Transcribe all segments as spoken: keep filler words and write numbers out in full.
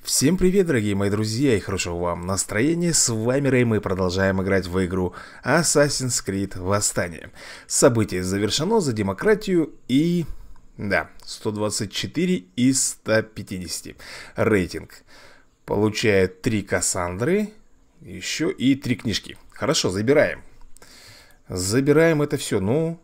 Всем привет, дорогие мои друзья, и хорошего вам настроения. С вами Рэй, мы продолжаем играть в игру Assassin's Creed Восстание. Событие завершено за демократию и... Да, сто двадцать четыре из ста пятидесяти. Рейтинг. Получает три Кассандры, еще и три книжки. Хорошо, забираем. Забираем это все, ну...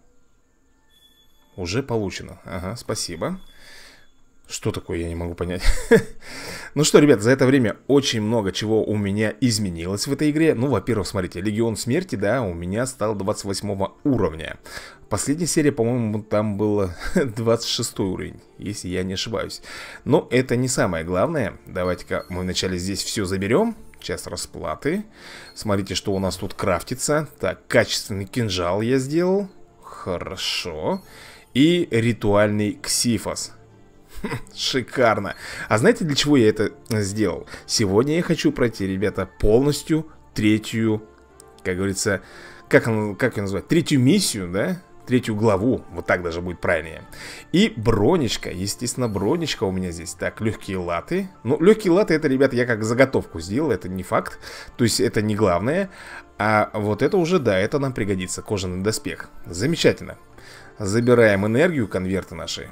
Уже получено. Ага, спасибо. Что такое, я не могу понять. Ну что, ребят, за это время очень много чего у меня изменилось в этой игре. Ну, во-первых, смотрите, Легион Смерти, да, у меня стал двадцать восьмого уровня. Последняя серия, по-моему, там было двадцать шестой уровень, если я не ошибаюсь. Но это не самое главное. Давайте-ка мы вначале здесь все заберем. Час расплаты. Смотрите, что у нас тут крафтится. Так, качественный кинжал я сделал. Хорошо. И ритуальный ксифос. Шикарно. А знаете, для чего я это сделал? Сегодня я хочу пройти, ребята, полностью третью, как говорится, как, он, как ее назвать? Третью миссию, да? Третью главу, вот так даже будет правильнее. И бронечка, естественно, бронечка у меня здесь. Так, легкие латы. Ну, легкие латы, это, ребята, я как заготовку сделал, это не факт. То есть это не главное. А вот это уже, да, это нам пригодится. Кожаный доспех. Замечательно. Забираем энергию, конверты наши.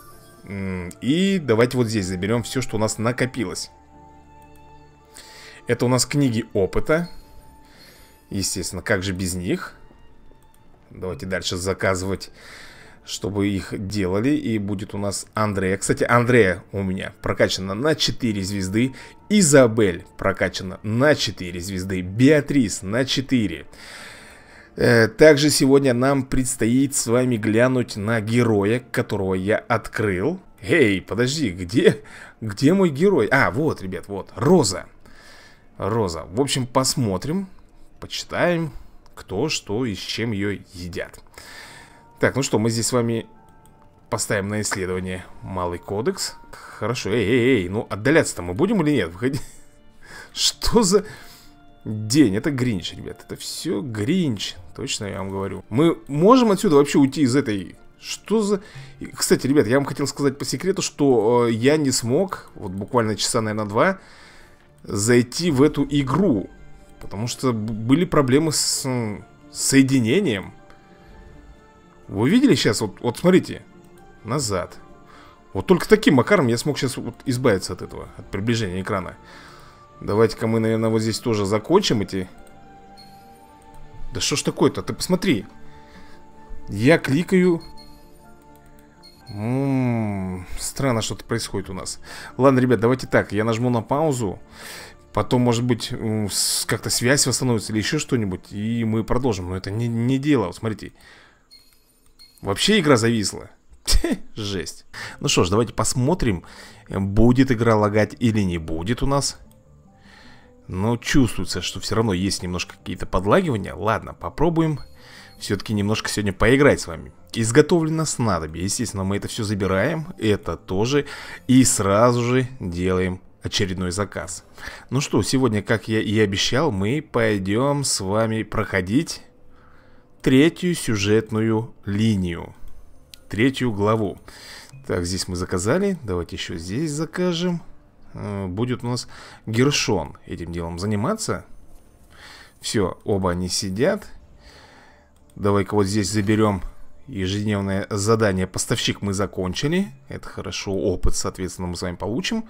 И давайте вот здесь заберем все, что у нас накопилось. Это у нас книги опыта. Естественно, как же без них? Давайте дальше заказывать, чтобы их делали. И будет у нас Андрея. Кстати, Андрея у меня прокачана на четыре звезды. Изабель прокачана на четыре звезды. Беатрис на четыре. Также сегодня нам предстоит с вами глянуть на героя, которого я открыл. Эй, подожди, где, где мой герой? А, вот, ребят, вот, Роза. Роза. В общем, посмотрим, почитаем, кто, что и с чем ее едят. Так, ну что, мы здесь с вами поставим на исследование Малый кодекс. Хорошо, эй, эй, эй, ну отдаляться-то мы будем или нет? Выходи. Что за... День, это Гринч, ребят. Это все Гринч, точно я вам говорю. Мы можем отсюда вообще уйти из этой... Что за... Кстати, ребят, я вам хотел сказать по секрету, что э, я не смог, вот буквально часа, наверное, два, зайти в эту игру. Потому что были проблемы с э, соединением. Вы видели сейчас? Вот, вот смотрите. Назад. Вот только таким макаром я смог сейчас вот избавиться от этого, от приближения экрана. Давайте-ка мы, наверное, вот здесь тоже закончим эти... Да что ж такое-то? Ты посмотри. Я кликаю. М-м-м, странно что-то происходит у нас. Ладно, ребят, давайте так. Я нажму на паузу. Потом, может быть, как-то связь восстановится или еще что-нибудь. И мы продолжим. Но это не, не дело. Вот смотрите. Вообще игра зависла. Жесть. Ну что ж, давайте посмотрим, будет игра лагать или не будет у нас. Но чувствуется, что все равно есть немножко какие-то подлагивания. Ладно, попробуем все-таки немножко сегодня поиграть с вами. Изготовлено снадобье. Естественно, мы это все забираем. Это тоже. И сразу же делаем очередной заказ. Ну что, сегодня, как я и обещал, мы пойдем с вами проходить третью сюжетную линию. Третью главу. Так, здесь мы заказали. Давайте еще здесь закажем. Будет у нас Гершон этим делом заниматься. Все, оба они сидят. Давай-ка вот здесь заберем ежедневное задание. Поставщик мы закончили. Это хорошо, опыт, соответственно, мы с вами получим.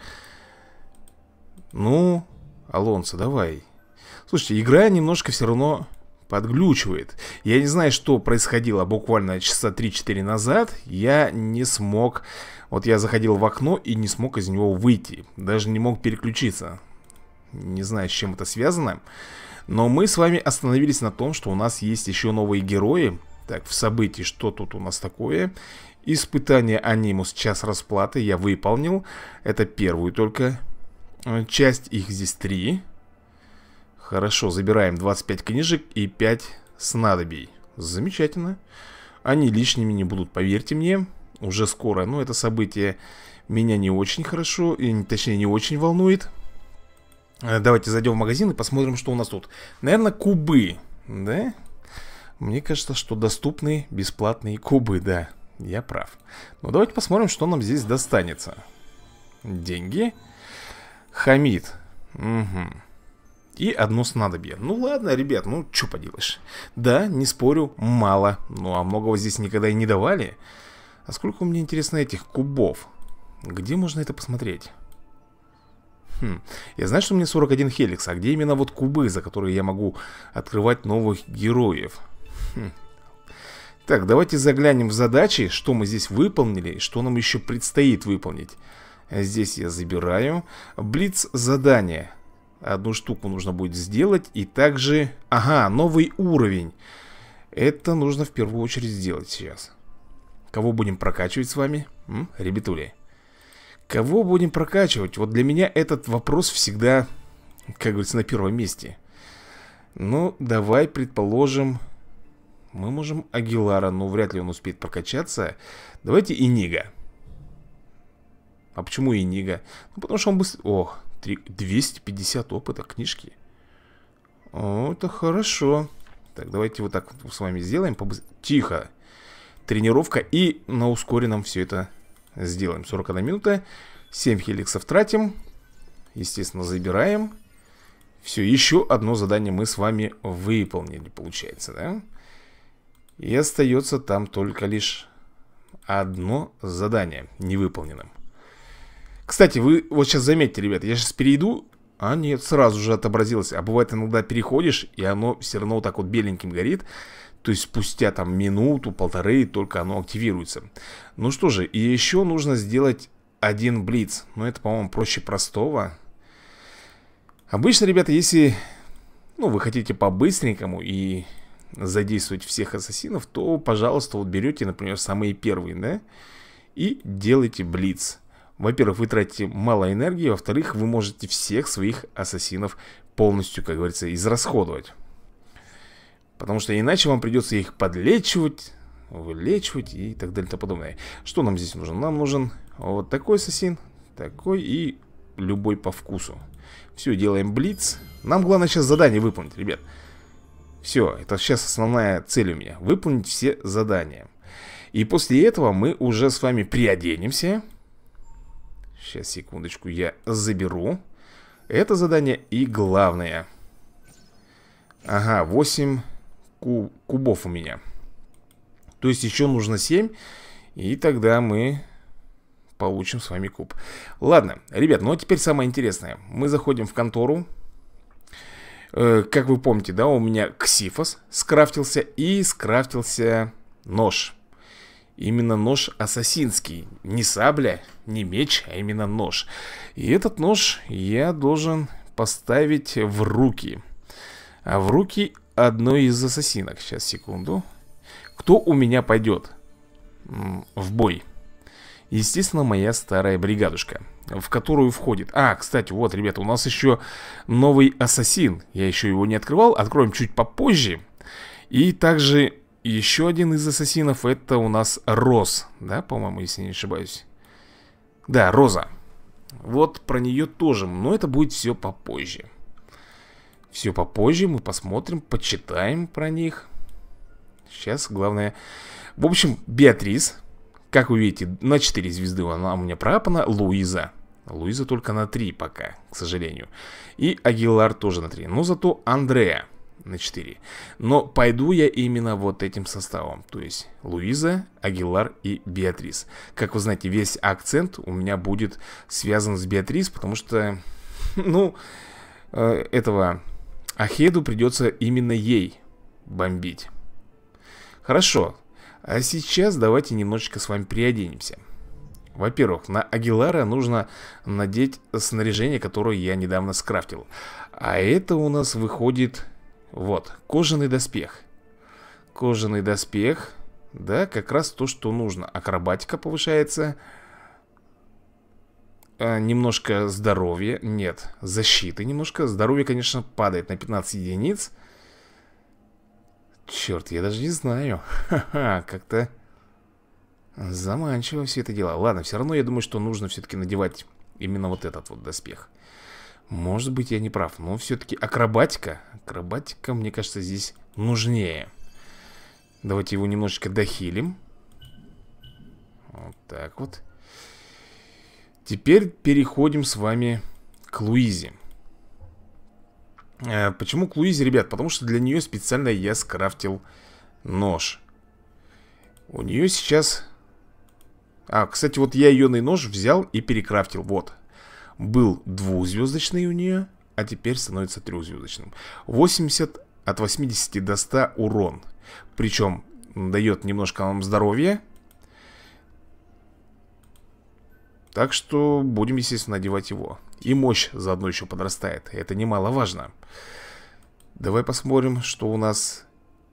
Ну, Алонсо, давай. Слушайте, игра немножко все равно подглючивает. Я не знаю, что происходило буквально часа три-четыре назад. Я не смог... Вот я заходил в окно и не смог из него выйти. Даже не мог переключиться. Не знаю, с чем это связано. Но мы с вами остановились на том, что у нас есть еще новые герои. Так, в событии, что тут у нас такое? Испытание Анимус, час расплаты я выполнил. Это первую только часть, их здесь три. Хорошо, забираем двадцать пять книжек и пять снадобий. Замечательно. Они лишними не будут, поверьте мне. Уже скоро, но это событие меня не очень хорошо, и, точнее, не очень волнует. Давайте зайдем в магазин и посмотрим, что у нас тут. Наверное, кубы, да? Мне кажется, что доступны бесплатные кубы, да, я прав. Ну, давайте посмотрим, что нам здесь достанется. Деньги. Хамид. Угу. И одно снадобье. Ну ладно, ребят, ну что поделаешь. Да, не спорю, мало. Ну а многого здесь никогда и не давали. А сколько у меня, интересно, этих кубов? Где можно это посмотреть? Хм. Я знаю, что у меня сорок один хеликс. А где именно вот кубы, за которые я могу открывать новых героев? Хм. Так, давайте заглянем в задачи, что мы здесь выполнили, что нам еще предстоит выполнить. Здесь я забираю. Блиц задание. Одну штуку нужно будет сделать. И также... Ага, новый уровень. Это нужно в первую очередь сделать сейчас. Кого будем прокачивать с вами? М? Ребятули. Кого будем прокачивать? Вот для меня этот вопрос всегда, как говорится, на первом месте. Ну, давай предположим... Мы можем Агилара, но вряд ли он успеет прокачаться. Давайте Инига. А почему Инига? Ну, потому что он быстро... О, двести пятьдесят опыта, книжки. О, это хорошо. Так, давайте вот так вот с вами сделаем. Побыс... Тихо. Тренировка. И на ускоренном все это сделаем. сорок одна минута. семь хеликсов тратим. Естественно, забираем. Все, еще одно задание мы с вами выполнили, получается, да? И остается там только лишь одно задание невыполненным. Кстати, вы вот сейчас заметьте, ребят, я сейчас перейду. А нет, сразу же отобразилось. А бывает иногда переходишь, и оно все равно вот так вот беленьким горит. То есть спустя там минуту, полторы только оно активируется. Ну что же, и еще нужно сделать один блиц. Но это, по-моему, проще простого. Обычно, ребята, если ну, вы хотите по-быстренькому и задействовать всех ассасинов, то, пожалуйста, вот берете, например, самые первые, да, и делайте блиц. Во-первых, вы тратите мало энергии, во-вторых, вы можете всех своих ассасинов полностью, как говорится, израсходовать. Потому что иначе вам придется их подлечивать, вылечивать и так далее и тому подобное. Что нам здесь нужно? Нам нужен вот такой ассасин, такой и любой по вкусу. Все, делаем блиц. Нам главное сейчас задание выполнить, ребят. Все, это сейчас основная цель у меня. Выполнить все задания. И после этого мы уже с вами приоденемся. Сейчас, секундочку, я заберу это задание и главное. Ага, восемь ку кубов у меня. То есть еще нужно семь. И тогда мы получим с вами куб. Ладно, ребят, ну а теперь самое интересное. Мы заходим в контору. Как вы помните, да, у меня Ксифос скрафтился и скрафтился нож. Именно нож ассасинский. Не сабля, не меч, а именно нож. И этот нож я должен поставить в руки. А в руки одной из ассасинок. Сейчас, секунду. Кто у меня пойдет в бой? Естественно, моя старая бригадушка, в которую входит... А, кстати, вот, ребята, у нас еще новый ассасин. Я еще его не открывал, откроем чуть попозже. И также еще один из ассасинов, это у нас Роз. Да, по-моему, если не ошибаюсь. Да, Роза. Вот про нее тоже, но это будет все попозже. Все попозже, мы посмотрим, почитаем про них. Сейчас, главное... В общем, Беатрис... Как вы видите, на четыре звезды она у меня проапана. Луиза. Луиза только на три пока, к сожалению. И Агилар тоже на три. Но зато Андреа на четыре. Но пойду я именно вот этим составом. То есть Луиза, Агилар и Беатрис. Как вы знаете, весь акцент у меня будет связан с Беатрис. Потому что, ну, этого Ахеду придется именно ей бомбить. Хорошо. А сейчас давайте немножечко с вами приоденемся. Во-первых, на Агилара нужно надеть снаряжение, которое я недавно скрафтил. А это у нас выходит... Вот, кожаный доспех. Кожаный доспех. Да, как раз то, что нужно. Акробатика повышается. а, Немножко здоровья. Нет, защиты немножко. Здоровье, конечно, падает на пятнадцать единиц. Черт, я даже не знаю. Ха-ха, как-то заманчиво все это дело. Ладно, все равно я думаю, что нужно все-таки надевать именно вот этот вот доспех. Может быть, я не прав, но все-таки акробатика. Акробатика, мне кажется, здесь нужнее. Давайте его немножечко дохилим. Вот так вот. Теперь переходим с вами к Луизе. э, Почему к Луизе, ребят? Потому что для нее специально я скрафтил нож. У нее сейчас... А, кстати, вот я ионный нож взял и перекрафтил. Вот. Был двухзвездочный у нее, а теперь становится трехзвездочным. восемьдесят от восьмидесяти до ста урон. Причем дает немножко вам здоровья. Так что будем, естественно, надевать его. И мощь заодно еще подрастает. Это немаловажно. Давай посмотрим, что у нас.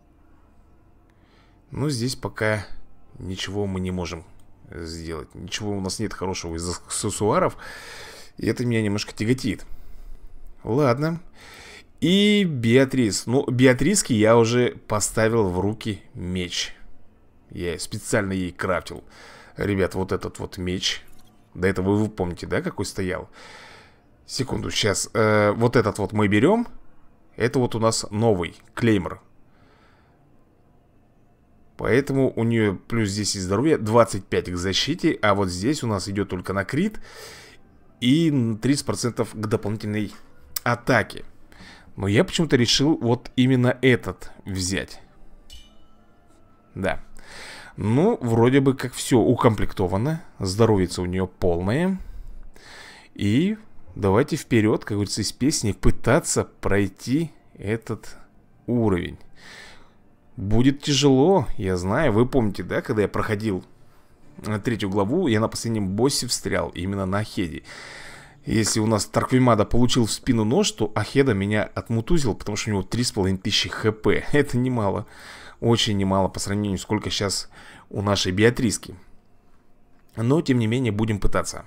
Ну, здесь пока ничего мы не можем сделать. Ничего у нас нет хорошего из аксессуаров. И это меня немножко тяготит. Ладно. И Беатрис. Ну, Беатриске я уже поставил в руки меч. Я специально ей крафтил. Ребят, вот этот вот меч. До этого вы помните, да, какой стоял? Секунду, сейчас. Э, вот этот вот мы берем. Это вот у нас новый клеймор. Поэтому у нее плюс десять здоровья, двадцать пять к защите. А вот здесь у нас идет только на крит. И тридцать процентов к дополнительной атаке. Но я почему-то решил вот именно этот взять. Да. Ну, вроде бы как все укомплектовано. Здоровьица у нее полная. И давайте вперед, как говорится, из песни пытаться пройти этот уровень. Будет тяжело, я знаю. Вы помните, да, когда я проходил третью главу, я на последнем боссе встрял именно на Ахеде. Если у нас Тарквимада получил в спину нож, то Ахеда меня отмутузил, потому что у него три с половиной тысячи хп. Это немало. Очень немало по сравнению, сколько сейчас у нашей Беатриски. Но, тем не менее, будем пытаться.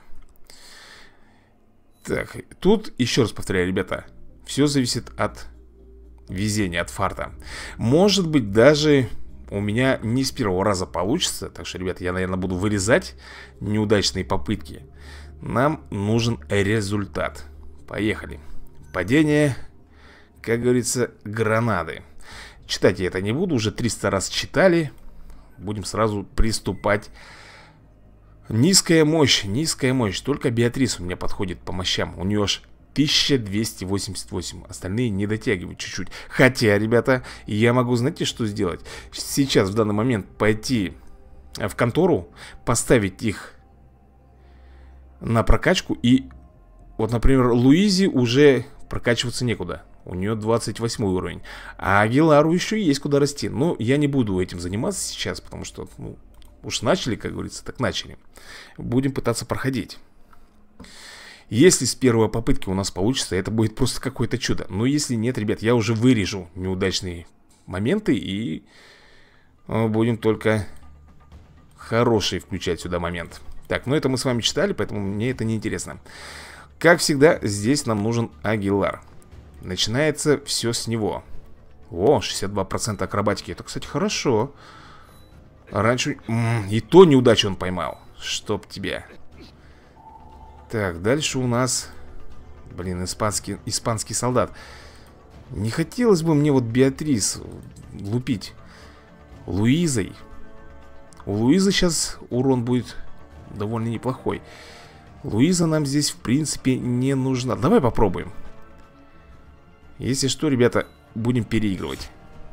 Так, тут, еще раз повторяю, ребята, все зависит от везения, от фарта. Может быть, даже у меня не с первого раза получится. Так что, ребята, я, наверное, буду вырезать неудачные попытки. Нам нужен результат. Поехали. Падение, как говорится, гранаты. Читать я это не буду, уже триста раз читали. Будем сразу приступать. Низкая мощь, низкая мощь. Только Беатрис у меня подходит по мощам. У нее аж тысяча двести восемьдесят восемь. Остальные не дотягивают чуть-чуть. Хотя, ребята, я могу, знаете, что сделать? Сейчас, в данный момент, пойти в контору, поставить их на прокачку. И вот, например, Луизе уже прокачиваться некуда. У нее двадцать восьмой уровень. А Агилару еще есть куда расти. Но я не буду этим заниматься сейчас, потому что, ну, уж начали, как говорится, так начали. Будем пытаться проходить. Если с первой попытки у нас получится, это будет просто какое-то чудо. Но если нет, ребят, я уже вырежу неудачные моменты. И будем только хороший включать сюда момент. Так, ну это мы с вами читали, поэтому мне это не интересно. Как всегда, здесь нам нужен Агилар. Начинается все с него. О, шестьдесят два процента акробатики. Это, кстати, хорошо. Раньше... М-м, и то неудачу он поймал. Чтоб тебе. Так, дальше у нас... Блин, испанский, испанский солдат. Не хотелось бы мне вот Беатрис лупить Луизой. У Луизы сейчас урон будет довольно неплохой. Луиза нам здесь, в принципе, не нужна. Давай попробуем. Если что, ребята, будем переигрывать.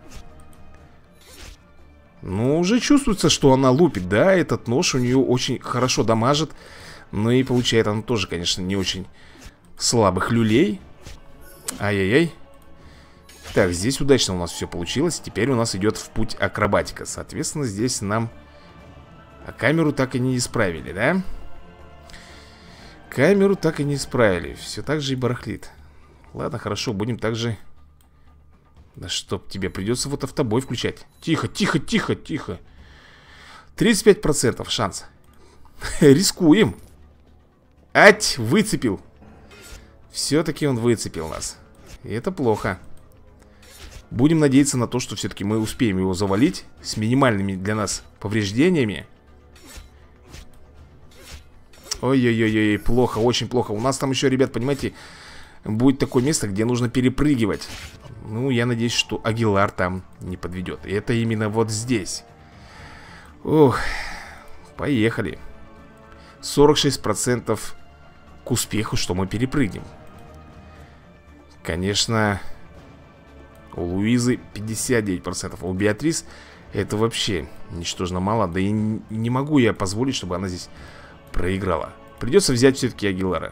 Ну, уже чувствуется, что она лупит, да? Этот нож у нее очень хорошо дамажит. Но и получает она тоже, конечно, не очень слабых люлей. Ай-яй-яй. Так, здесь удачно у нас все получилось. Теперь у нас идет в путь акробатика. Соответственно, здесь нам... А камеру так и не исправили, да? Камеру так и не исправили. Все так же и барахлит. Ладно, хорошо, будем также... Да чтоб тебе, придется вот автобой включать. Тихо, тихо, тихо, тихо. тридцать пять процентов шанс. Рискуем. Ать, выцепил. Все-таки он выцепил нас. И это плохо. Будем надеяться на то, что все-таки мы успеем его завалить с минимальными для нас повреждениями. Ой-ой-ой-ой, плохо, очень плохо. У нас там еще, ребят, понимаете, будет такое место, где нужно перепрыгивать. Ну, я надеюсь, что Агилар там не подведет. И это именно вот здесь. Ох, поехали. сорок шесть процентов к успеху, что мы перепрыгнем. Конечно, у Луизы пятьдесят девять процентов, а у Беатрис это вообще ничтожно мало. Да и не могу я позволить, чтобы она здесь проиграла. Придется взять все-таки Агилара.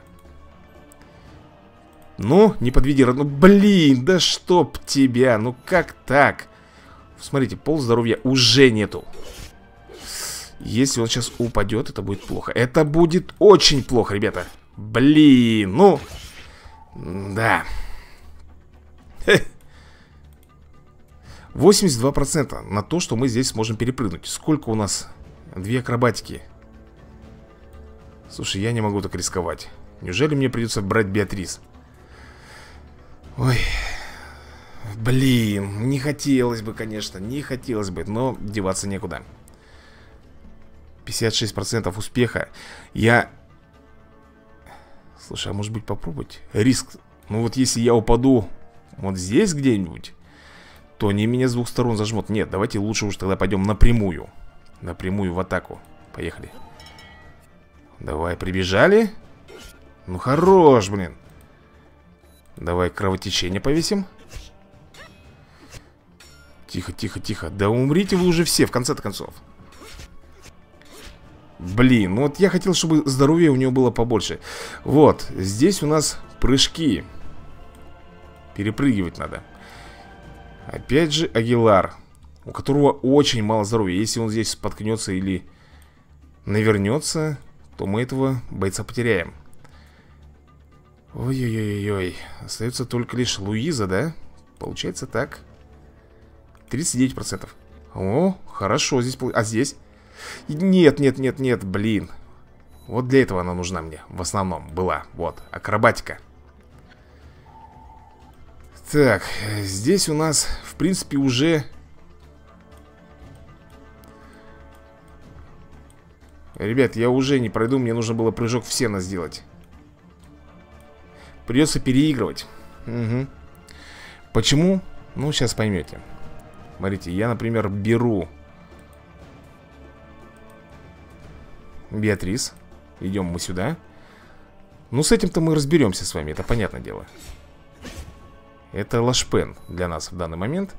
Ну, не подведи, ну блин, да чтоб тебя, ну как так? Смотрите, пол здоровья уже нету. Если он сейчас упадет, это будет плохо. Это будет очень плохо, ребята. Блин, ну. Да. восемьдесят два процента на то, что мы здесь сможем перепрыгнуть. Сколько у нас? Две акробатики. Слушай, я не могу так рисковать. Неужели мне придется брать Беатрис? Ой. Блин, не хотелось бы, конечно. Не хотелось бы, но деваться некуда. пятьдесят шесть процентов успеха. Я... Слушай, а может быть попробовать? Риск. Ну вот если я упаду вот здесь где-нибудь, то они меня с двух сторон зажмут. Нет, давайте лучше уж тогда пойдем напрямую. Напрямую в атаку. Поехали. Давай, прибежали. Ну хорош, блин. Давай кровотечение повесим. Тихо, тихо, тихо. Да умрите вы уже все, в конце-то концов. Блин, ну вот я хотел, чтобы здоровье у него было побольше. Вот, здесь у нас прыжки. Перепрыгивать надо. Опять же Агилар, у которого очень мало здоровья. Если он здесь споткнется или навернется, то мы этого бойца потеряем. Ой-ой-ой-ой. Остается только лишь Луиза, да? Получается так. тридцать девять процентов. О, хорошо здесь. А здесь? Нет, нет, нет, нет, блин. Вот для этого она нужна мне. В основном была. Вот, акробатика. Так, здесь у нас, в принципе, уже... Ребят, я уже не пройду. Мне нужно было прыжок в сено сделать. Придется переигрывать. Угу. Почему? Ну, сейчас поймете. Смотрите, я, например, беру Беатрис. Идем мы сюда. Ну, с этим-то мы разберемся с вами, это понятное дело. Это лашпен для нас в данный момент.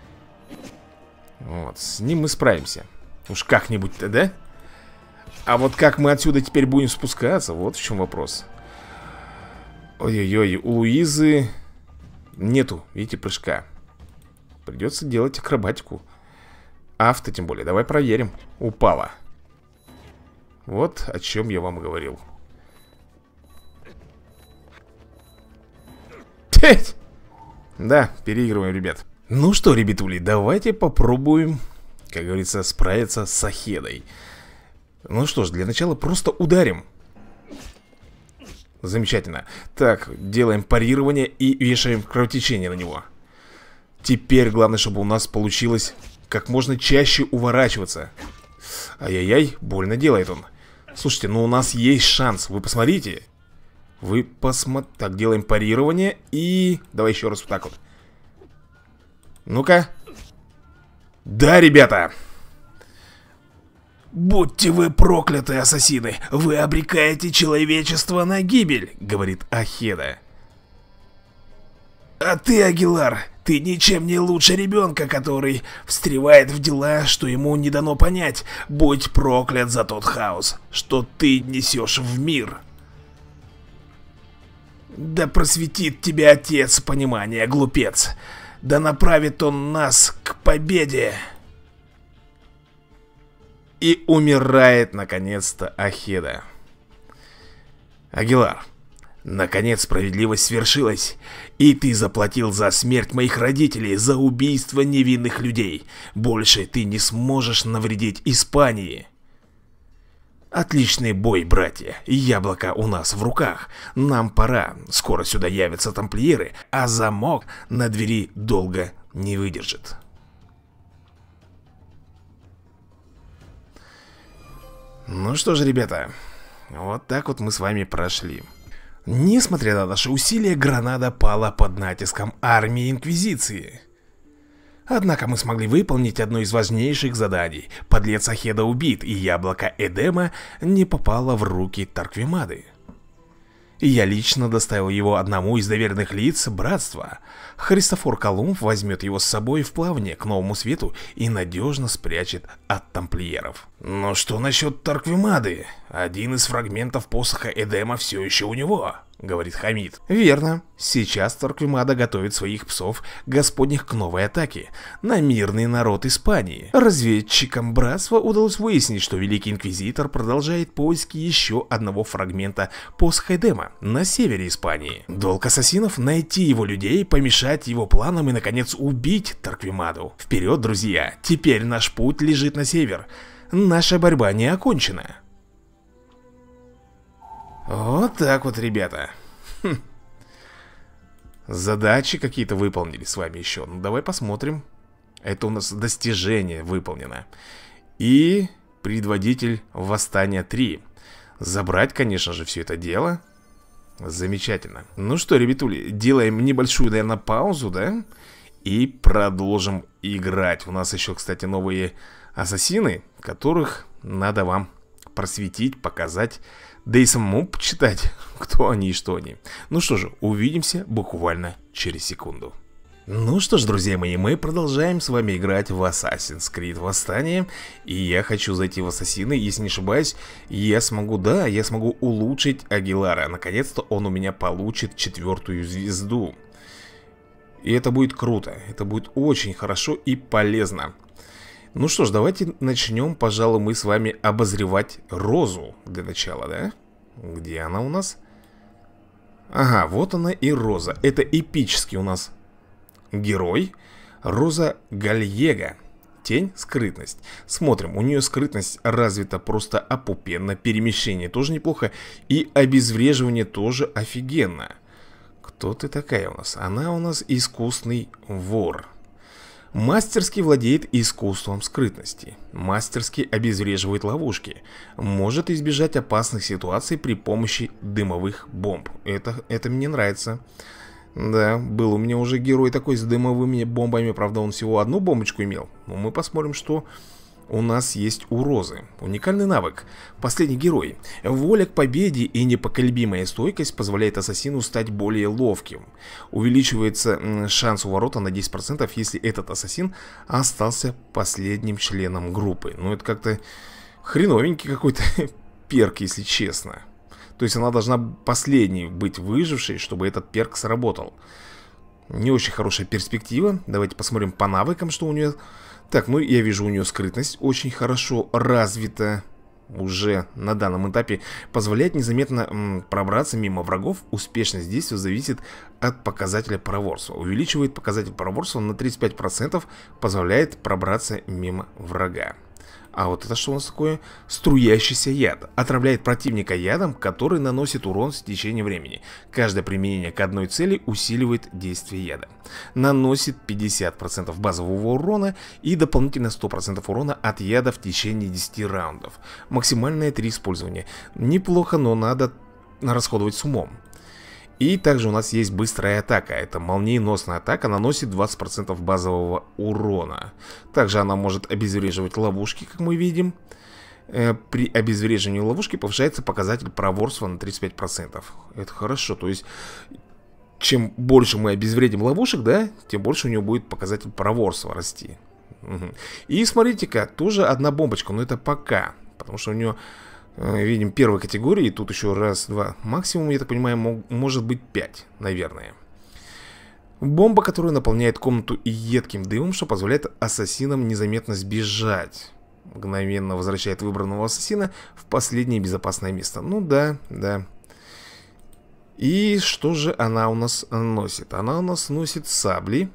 Вот, с ним мы справимся. Уж как-нибудь-то, да? А вот как мы отсюда теперь будем спускаться, вот в чем вопрос. Ой-ой-ой, у Луизы нету, видите, прыжка. Придется делать акробатику. Авто тем более, давай проверим. Упала. Вот о чем я вам говорил. Теть! Да, переигрываем, ребят. Ну что, ребятули, давайте попробуем, как говорится, справиться с Ахедой. Ну что ж, для начала просто ударим. Замечательно. Так, делаем парирование и вешаем кровотечение на него. Теперь главное, чтобы у нас получилось как можно чаще уворачиваться. Ай-яй-яй, больно делает он. Слушайте, ну у нас есть шанс, вы посмотрите. Вы посмотрите. Так, делаем парирование и... Давай еще раз вот так вот. Ну-ка. Да, ребята. «Будьте вы прокляты, ассасины! Вы обрекаете человечество на гибель!» — говорит Ахеда. «А ты, Агилар, ты ничем не лучше ребенка, который встревает в дела, что ему не дано понять. Будь проклят за тот хаос, что ты несешь в мир!» «Да просветит тебя Отец понимания, глупец! Да направит он нас к победе!» И умирает, наконец-то, Ахеда. Агилар, наконец справедливость свершилась, и ты заплатил за смерть моих родителей, за убийство невинных людей. Больше ты не сможешь навредить Испании. Отличный бой, братья. Яблоко у нас в руках. Нам пора. Скоро сюда явятся тамплиеры, а замок на двери долго не выдержит. Ну что же, ребята, вот так вот мы с вами прошли. Несмотря на наши усилия, Гранада пала под натиском армии Инквизиции. Однако мы смогли выполнить одно из важнейших заданий. Подлец Ахеда убит, и яблоко Эдема не попало в руки Тарквимады. Я лично доставил его одному из доверенных лиц братства. Христофор Колумб возьмет его с собой в плавание к Новому Свету и надежно спрячет от тамплиеров. Но что насчет Тарквимады? Один из фрагментов посоха Эдема все еще у него, говорит Хамид. Верно. Сейчас Тарквимада готовит своих псов господних к новой атаке на мирный народ Испании. Разведчикам братства удалось выяснить, что Великий Инквизитор продолжает поиски еще одного фрагмента посоха Эдема на севере Испании. Долг ассасинов — найти его людей, помешать его планам и, наконец, убить Тарквимаду. Вперед, друзья! Теперь наш путь лежит на север. Наша борьба не окончена. Вот так вот, ребята. Хм. Задачи какие-то выполнили с вами еще. Ну, давай посмотрим. Это у нас достижение выполнено. И предводитель восстания три. Забрать, конечно же, все это дело. Замечательно. Ну что, ребятули, делаем небольшую, наверное, паузу, да? И продолжим играть. У нас еще, кстати, новые ассасины, которых надо вам просветить, показать, да и самому почитать, кто они и что они. Ну что же, увидимся буквально через секунду. Ну что ж, друзья мои, мы продолжаем с вами играть в Assassin's Creed Восстание. И я хочу зайти в Ассасины, если не ошибаюсь, я смогу, да, я смогу улучшить Агилара. Наконец-то он у меня получит четвертую звезду. И это будет круто, это будет очень хорошо и полезно. Ну что ж, давайте начнем, пожалуй, мы с вами обозревать Розу для начала, да? Где она у нас? Ага, вот она и Роза. Это эпический у нас герой. Роза Гальего. Тень, скрытность. Смотрим, у нее скрытность развита просто опупенно. Перемещение тоже неплохо. И обезвреживание тоже офигенно. Кто ты такая у нас? Она у нас искусный вор. Мастерски владеет искусством скрытности. Мастерски обезвреживает ловушки. Может избежать опасных ситуаций при помощи дымовых бомб. Это, это мне нравится. Да, был у меня уже герой такой с дымовыми бомбами. Правда, он всего одну бомбочку имел. Но мы посмотрим, что у нас есть у Розы. Уникальный навык. Последний герой. Воля к победе и непоколебимая стойкость позволяет ассасину стать более ловким. Увеличивается шанс у ворота на десять процентов, если этот ассасин остался последним членом группы. Ну, это как-то хреновенький какой-то перк, если честно. То есть она должна последней быть выжившей, чтобы этот перк сработал. Не очень хорошая перспектива. Давайте посмотрим по навыкам, что у нее. Так, ну я вижу, у нее скрытность очень хорошо развита. Уже на данном этапе позволяет незаметно м, пробраться мимо врагов. Успешность действия зависит от показателя проворства. Увеличивает показатель проворства на тридцать пять процентов. Позволяет пробраться мимо врага. А вот это что у нас такое? Струящийся яд. Отравляет противника ядом, который наносит урон в течение времени. Каждое применение к одной цели усиливает действие яда. Наносит пятьдесят процентов базового урона и дополнительно сто процентов урона от яда в течение десяти раундов. Максимальное три использования. Неплохо, но надо расходовать с умом. И также у нас есть быстрая атака. Это молниеносная атака, наносит двадцать процентов базового урона. Также она может обезвреживать ловушки, как мы видим. э, При обезвреживании ловушки повышается показатель проворства на тридцать пять процентов. Это хорошо, то есть чем больше мы обезвредим ловушек, да, тем больше у него будет показатель проворства расти. Угу. И смотрите-ка, тоже одна бомбочка, но это пока. Потому что у него... Видим первой категории, тут еще раз, два, максимум, я так понимаю, мог, может быть пять, наверное. Бомба, которая наполняет комнату едким дымом, что позволяет ассасинам незаметно сбежать. Мгновенно возвращает выбранного ассасина в последнее безопасное место. Ну да, да. И что же она у нас носит? Она у нас носит сабли.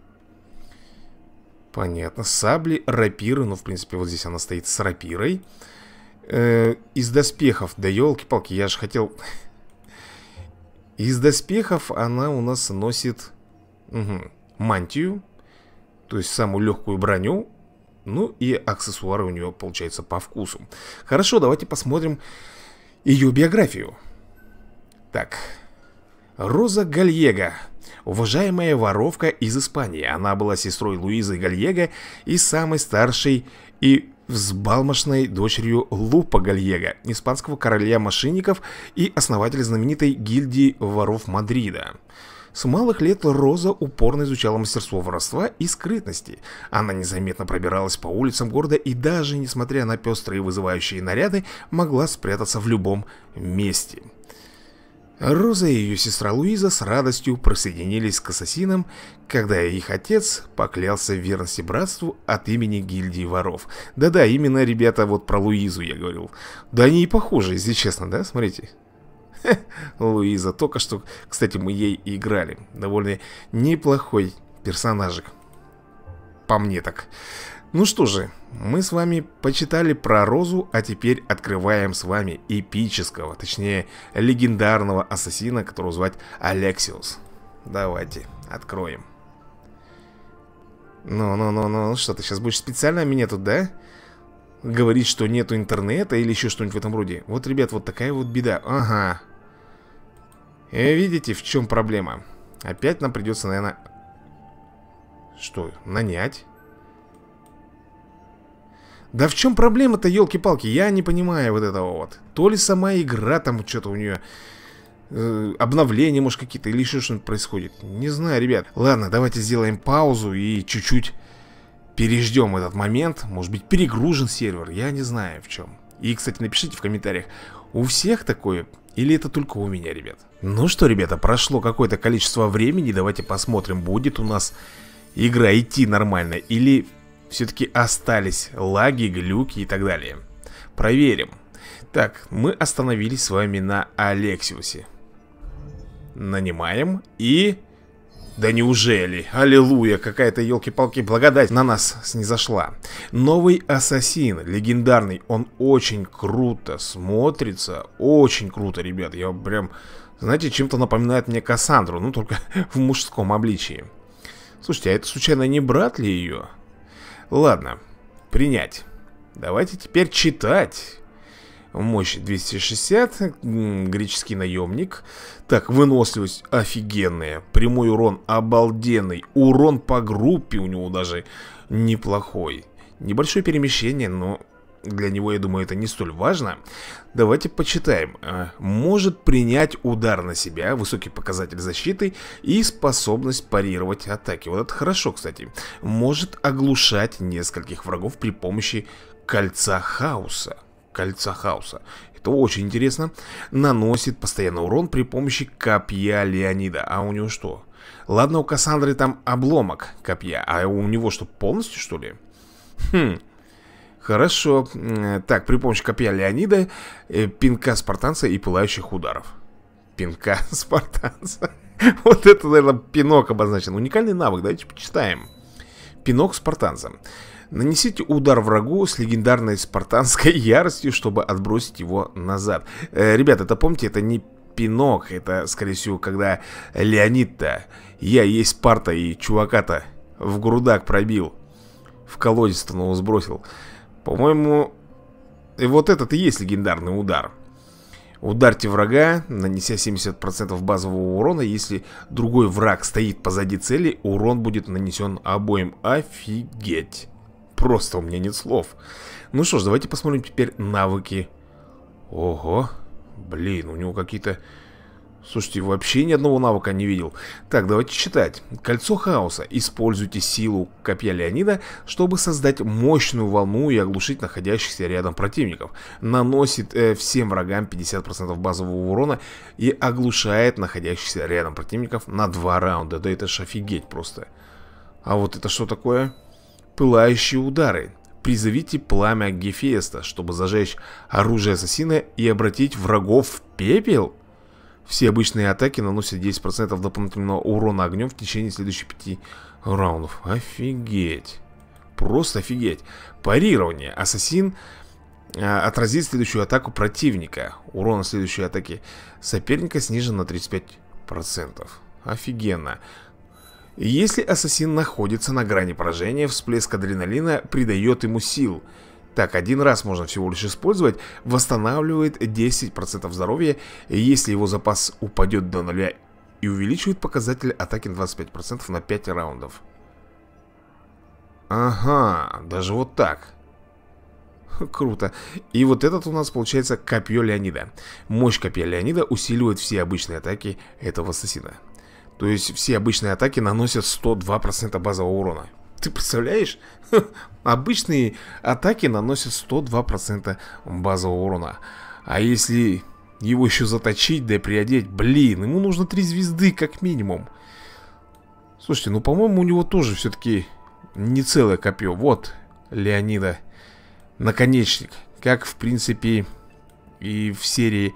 Понятно, сабли, рапиры, ну в принципе вот здесь она стоит с рапирой. Из доспехов, да елки-палки, я же хотел. Из доспехов она у нас носит угу, мантию, то есть самую легкую броню. Ну и аксессуары у нее получается по вкусу. Хорошо, давайте посмотрим ее биографию. Так, Роза Гальего. Уважаемая воровка из Испании. Она была сестрой Луизы Гальего и самой старшей и взбалмошной дочерью Лупа Гальего, испанского короля мошенников и основателя знаменитой гильдии воров Мадрида. С малых лет Роза упорно изучала мастерство воровства и скрытности. Она незаметно пробиралась по улицам города и даже, несмотря на пестрые вызывающие наряды, могла спрятаться в любом месте. Роза и ее сестра Луиза с радостью присоединились к ассасинам, когда их отец поклялся в верности братству от имени гильдии воров. Да-да, именно, ребята, вот про Луизу я говорил. Да они и похожи, если честно, да? Смотрите. Луиза, только что, кстати, мы ей играли. Довольно неплохой персонажик. По мне так. Ну что же, мы с вами почитали про Розу, а теперь открываем с вами эпического, точнее, легендарного ассасина, которого звать Алексиус. Давайте, откроем. Ну-ну-ну-ну, что ты сейчас будешь специально меня тут, да? Говорить, что нету интернета или еще что-нибудь в этом роде. Вот, ребят, вот такая вот беда. Ага. И видите, в чем проблема? Опять нам придется, наверное... Что? Нанять? Да в чем проблема-то, елки-палки? Я не понимаю вот этого вот. То ли сама игра там что-то у нее... Э, обновления, может, какие-то, или еще что-нибудь происходит. Не знаю, ребят. Ладно, давайте сделаем паузу и чуть-чуть переждем этот момент. Может быть, перегружен сервер. Я не знаю в чем. И, кстати, напишите в комментариях, у всех такое... Или это только у меня, ребят? Ну что, ребята, прошло какое-то количество времени. Давайте посмотрим, будет у нас игра идти нормально. Или все-таки остались лаги, глюки и так далее. Проверим. Так, мы остановились с вами на Алексиусе. Нанимаем и... Да неужели? Аллилуйя, какая-то, елки-палки, благодать на нас снизошла. Новый ассасин, легендарный, он очень круто смотрится. Очень круто, ребят. Я прям, знаете, чем-то напоминает мне Кассандру, ну только в мужском обличии. Слушайте, а это случайно не брат ли ее? Ладно, принять. Давайте теперь читать. Мощь двести шестьдесят, греческий наемник. Так, выносливость офигенная. Прямой урон обалденный. Урон по группе у него даже неплохой. Небольшое перемещение, но для него, я думаю, это не столь важно. Давайте почитаем. Может принять удар на себя, высокий показатель защиты и способность парировать атаки. Вот это хорошо, кстати. Может оглушать нескольких врагов при помощи кольца хаоса. Кольца хаоса. Это очень интересно. Наносит постоянно урон при помощи копья Леонида. А у него что? Ладно, у Кассандры там обломок копья. А у него что, полностью, что ли? Хм. Хорошо. Так, при помощи копья Леонида, пинка спартанца и пылающих ударов. Пинка спартанца. Вот это, наверное, пинок обозначен. Уникальный навык. Давайте почитаем. Пинок спартанца. Нанесите удар врагу с легендарной спартанской яростью, чтобы отбросить его назад. э, Ребята, это помните, это не пинок. Это, скорее всего, когда Леонид-то, я есть Спарта, и чувака-то в грудак пробил, в колодец-то его сбросил. По-моему, вот этот и есть легендарный удар. Ударьте врага, нанеся семьдесят процентов базового урона. Если другой враг стоит позади цели, урон будет нанесен обоим. Офигеть. Просто у меня нет слов. Ну что ж, давайте посмотрим теперь навыки. Ого. Блин, у него какие-то... Слушайте, вообще ни одного навыка не видел. Так, давайте читать. Кольцо хаоса. Используйте силу копья Леонида, чтобы создать мощную волну и оглушить находящихся рядом противников. Наносит э, всем врагам пятьдесят процентов базового урона и оглушает находящихся рядом противников на два раунда. Да это ж офигеть просто. А вот это что такое? Пылающие удары. Призовите пламя Гефеста, чтобы зажечь оружие ассасина и обратить врагов в пепел. Все обычные атаки наносят десять процентов дополнительного урона огнем в течение следующих пяти раундов. Офигеть. Просто офигеть. Парирование. Ассасин а, отразит следующую атаку противника. Урон следующей атаки соперника снижен на тридцать пять процентов. Офигенно. Если ассасин находится на грани поражения, всплеск адреналина придает ему сил. Так, один раз можно всего лишь использовать. Восстанавливает десять процентов здоровья, если его запас упадет до нуля. И увеличивает показатель атаки на двадцать пять процентов на пять раундов. Ага, даже вот так. Круто. И вот этот у нас получается копье Леонида. Мощь копья Леонида усиливает все обычные атаки этого ассасина. То есть все обычные атаки наносят сто два процента базового урона. Ты представляешь? Обычные атаки наносят сто два процента базового урона. А если его еще заточить, да и приодеть, блин, ему нужно три звезды как минимум. Слушайте, ну по-моему у него тоже все-таки не целое копье. Вот Леонида наконечник. Как в принципе и в серии...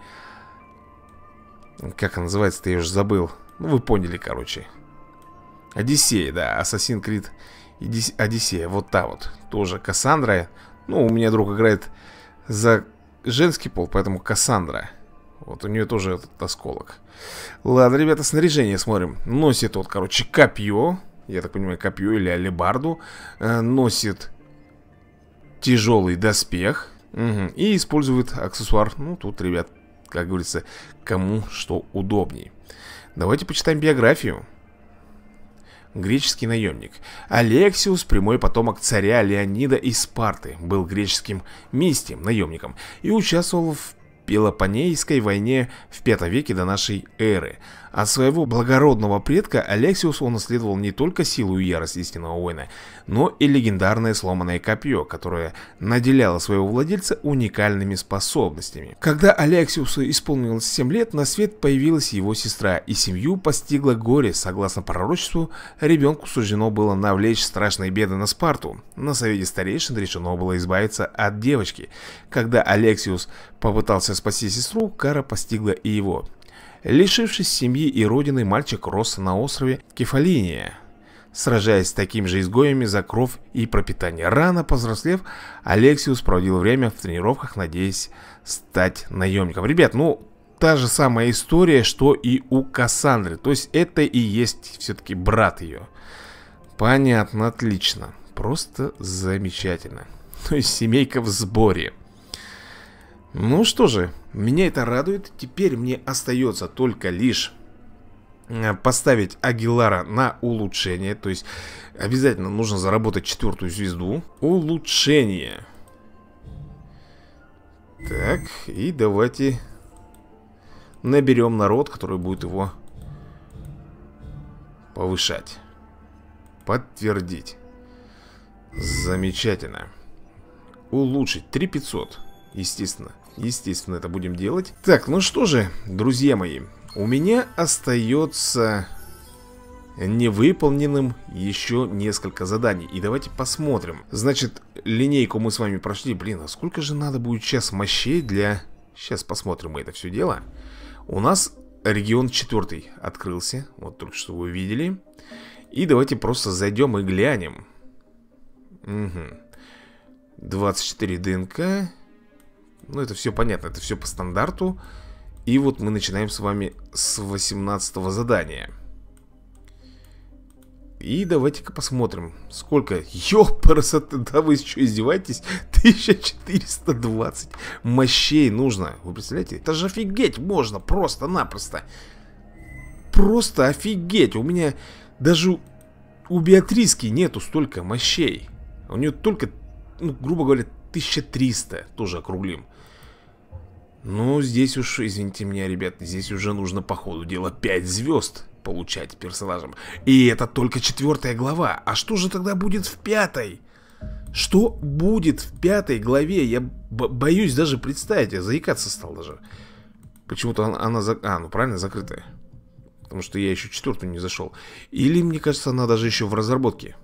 Как она называется-то, я уже забыл. Ну вы поняли, короче. Одиссея, да, Assassin's Creed Одиссея, вот та вот. Тоже Кассандра. Ну, у меня друг играет за женский пол, поэтому Кассандра. Вот у нее тоже этот осколок. Ладно, ребята, снаряжение смотрим. Носит вот, короче, копье. Я так понимаю, копье или алебарду. э, Носит тяжелый доспех. Угу. И использует аксессуар. Ну, тут, ребят, как говорится, кому что удобней. Давайте почитаем биографию. Греческий наемник. Алексиус, прямой потомок царя Леонида из Спарты, был греческим мистием, наемником, и участвовал в Пелопоннесской войне в пятом веке до нашей эры. От своего благородного предка Алексиус унаследовал не только силу и ярость истинного воина, но и легендарное сломанное копье, которое наделяло своего владельца уникальными способностями. Когда Алексиусу исполнилось семь лет, на свет появилась его сестра, и семью постигло горе. Согласно пророчеству, ребенку суждено было навлечь страшные беды на Спарту. На совете старейшин решено было избавиться от девочки. Когда Алексиус попытался спасти сестру, кара постигла и его. Лишившись семьи и родины, мальчик рос на острове Кефалиния, сражаясь с такими же изгоями за кровь и пропитание. Рано повзрослев, Алексиус проводил время в тренировках, надеясь стать наемником. Ребят, ну, та же самая история, что и у Кассандры. То есть это и есть все-таки брат ее. Понятно, отлично. Просто замечательно. То есть семейка в сборе. Ну что же, меня это радует. Теперь мне остается только лишь поставить Агилара на улучшение. То есть обязательно нужно заработать четвертую звезду. Улучшение. Так, и давайте наберем народ, который будет его повышать. Подтвердить. Замечательно. Улучшить три тысячи пятьсот. Естественно. Естественно, это будем делать. Так, ну что же, друзья мои, у меня остается невыполненным еще несколько заданий. И давайте посмотрим. Значит, линейку мы с вами прошли. Блин, а сколько же надо будет сейчас мощей для... Сейчас посмотрим мы это все дело. У нас регион четвертый открылся. Вот только что вы видели. И давайте просто зайдем и глянем. Угу. двадцать четыре ДНК. Ну, это все понятно, это все по стандарту. И вот мы начинаем с вами с восемнадцатого задания. И давайте-ка посмотрим, сколько. Ёпарасоты, да вы что, издеваетесь? тысяча четыреста двадцать мощей нужно. Вы представляете? Это же офигеть можно, просто-напросто. Просто офигеть. У меня даже у Беатриски нету столько мощей. У нее только, ну, грубо говоря, тысяча триста. Тоже округлим. Ну, здесь уж, извините меня, ребят, здесь уже нужно по ходу дела пять звезд получать персонажам. И это только четвертая глава. А что же тогда будет в пятой? Что будет в пятой главе? Я боюсь даже представить. Я заикаться стал даже. Почему-то она, она за... А, ну правильно, закрытая. Потому что я еще четвертую не зашел. Или, мне кажется, она даже еще в разработке.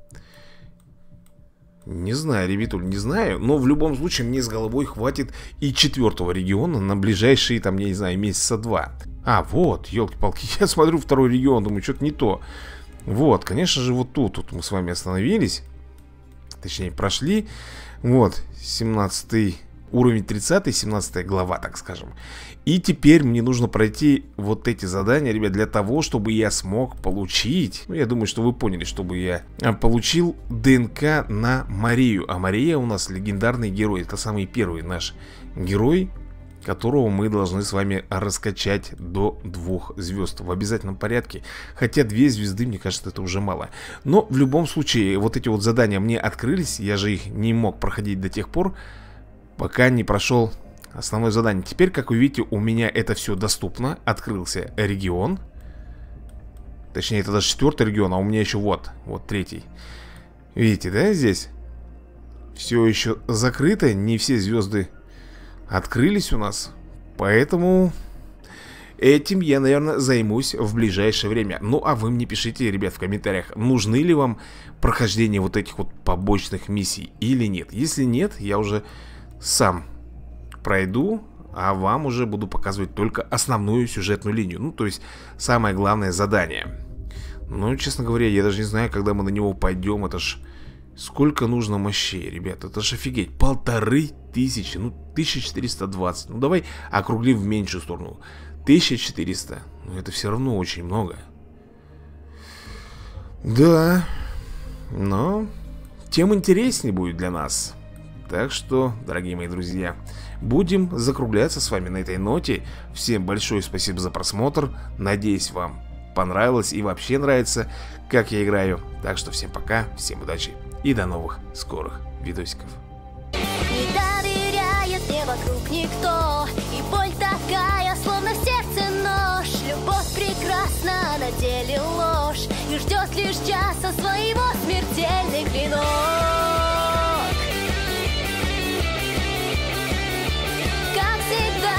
Не знаю, ребятуль, не знаю. Но в любом случае мне с головой хватит и четвертого региона на ближайшие, там, я не знаю, месяца два. А, вот, елки-палки, я смотрю второй регион, думаю, что-то не то. Вот, конечно же, вот тут, тут мы с вами остановились. Точнее, прошли. Вот, семнадцатый уровень, тридцатый, семнадцатая глава, так скажем. И теперь мне нужно пройти вот эти задания, ребят, для того, чтобы я смог получить, ну, я думаю, что вы поняли, чтобы я получил ДНК на Марию. А Мария у нас легендарный герой. Это самый первый наш герой, которого мы должны с вами раскачать до двух звезд в обязательном порядке. Хотя две звезды, мне кажется, это уже мало. Но в любом случае, вот эти вот задания мне открылись. Я же их не мог проходить до тех пор, пока не прошел основное задание. Теперь, как вы видите, у меня это все доступно. Открылся регион. Точнее, это даже четвертый регион, а у меня еще вот, вот третий. Видите, да, здесь все еще закрыто, не все звезды открылись у нас. Поэтому этим я, наверное, займусь в ближайшее время. Ну, а вы мне пишите, ребят, в комментариях, нужны ли вам прохождение вот этих вот побочных миссий или нет. Если нет, я уже сам пройду, а вам уже буду показывать только основную сюжетную линию. Ну, то есть, самое главное задание. Ну, честно говоря, я даже не знаю, когда мы на него пойдем. Это ж сколько нужно мощей, ребят. Это ж офигеть. Полторы тысячи, ну, тысяча четыреста двадцать. Ну, давай округлим в меньшую сторону. тысяча четыреста. Ну, это все равно очень много. Да. Но тем интереснее будет для нас. Так что, дорогие мои друзья, будем закругляться с вами на этой ноте. Всем большое спасибо за просмотр. Надеюсь, вам понравилось и вообще нравится, как я играю. Так что всем пока, всем удачи и до новых скорых видосиков. Не доверяет мне вокруг никто, и боль такая, словно в сердце нож. Любовь прекрасна, на деле ложь, и ждет лишь часа своего смертельный клинок. Как всегда,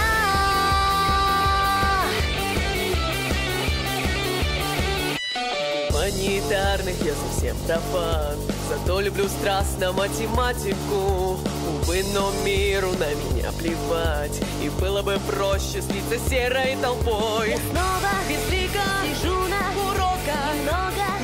гуманитарных я совсем профан, зато люблю страстно математику. Увы, но миру на меня плевать, и было бы проще слиться серой толпой. я снова без лика сижу на уроках, немного